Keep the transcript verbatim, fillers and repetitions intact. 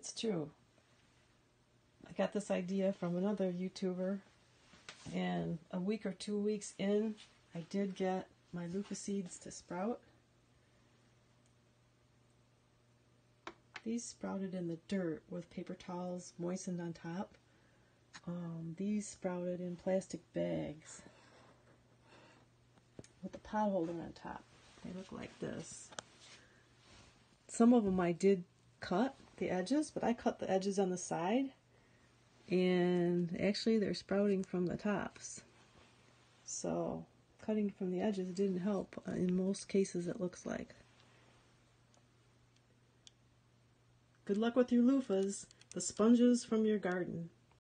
it's true. I got this idea from another YouTuber, and a week or two weeks in, I did get my Luffa seeds to sprout. These sprouted in the dirt with paper towels moistened on top. Um, these sprouted in plastic bags with a pot holder on top. They look like this. Some of them I did cut the edges, but I cut the edges on the side, and actually they're sprouting from the tops. So cutting from the edges didn't help in most cases, it looks like. Good luck with your loofahs, the sponges from your garden.